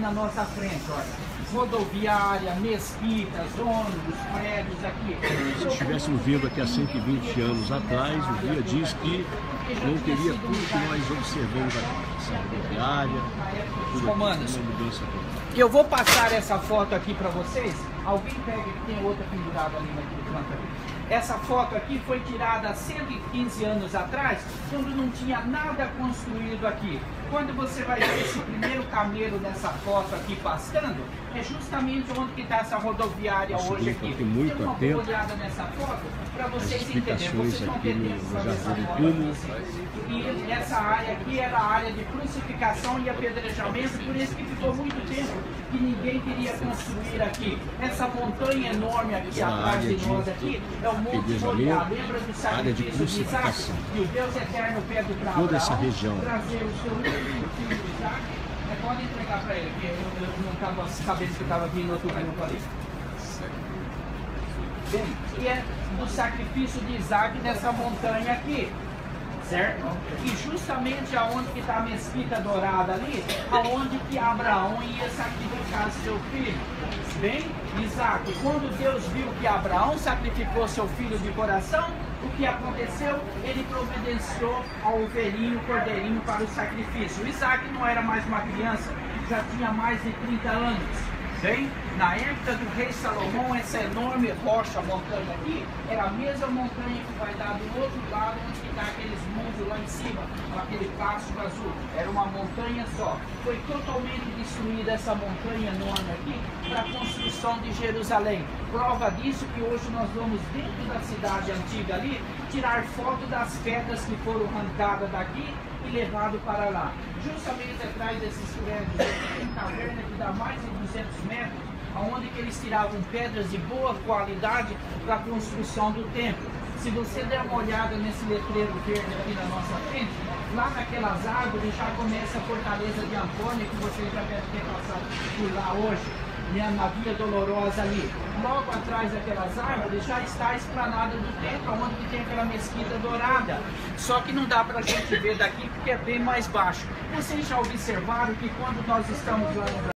na nossa frente, olha. Rodoviária, mesquitas, ônibus, prédios aqui. Se estivéssemos vindo aqui há 120 anos atrás, o guia diz que não teria tudo que nós observamos aqui. Essa rodoviária, tudo comandos. uma mudança toda. Eu vou passar essa foto aqui para vocês. Alguém pega que tem outra pendurada ali naquele canto ali. Essa foto aqui foi tirada há 115 anos atrás, quando não tinha nada construído aqui. Quando você vai ver esse primeiro camelo nessa foto aqui pastando, é justamente onde está essa rodoviária hoje aqui. Tem muito uma atento boa olhada nessa foto para vocês entenderem. Vocês vão aqui ter no tempo para ver essa Jardim do foto. Túmulo. E essa área aqui era a área de crucificação e apedrejamento, por isso que ficou muito tempo que ninguém queria construir aqui. Essa montanha enorme aqui atrás de nós aqui é o Monte Moriá. Lembra do sacrifício de Isaac? E o Deus Eterno pede para toda essa região. trazer o seu único filho Isaac. Pode entregar para ele, porque eu não estava sabendo que estava vindo outro dia, não falei. Bem, e é do sacrifício de Isaac nessa montanha aqui. Certo? E justamente aonde que está a mesquita dourada ali, aonde que Abraão ia sacrificar seu filho. Bem, Isaac, quando Deus viu que Abraão sacrificou seu filho de coração, o que aconteceu? Ele providenciou ao ovelhinho, cordeirinho para o sacrifício. Isaac não era mais uma criança, já tinha mais de 30 anos. Bem, na época do rei Salomão, essa enorme rocha, montanha aqui, era a mesma montanha que vai dar do outro lado, onde está aqueles mundos lá em cima, aquele pasto azul. Era uma montanha só. Foi totalmente destruída essa montanha enorme aqui para a construção de Jerusalém. Prova disso que hoje nós vamos dentro da cidade antiga ali, tirar foto das pedras que foram arrancadas daqui e levado para lá. Justamente atrás desses prédios aqui tem caverna que dá mais de 200 metros, onde que eles tiravam pedras de boa qualidade para a construção do templo. Se você der uma olhada nesse letreiro verde aqui na nossa frente, lá naquelas árvores já começa a fortaleza de Antônio, que vocês já devem ter passado por lá hoje, né, na Via Dolorosa ali. Logo atrás daquelas árvores já está a esplanada do templo, onde tem aquela mesquita dourada. Só que não dá para a gente ver daqui porque é bem mais baixo. Vocês já observaram que quando nós estamos lá no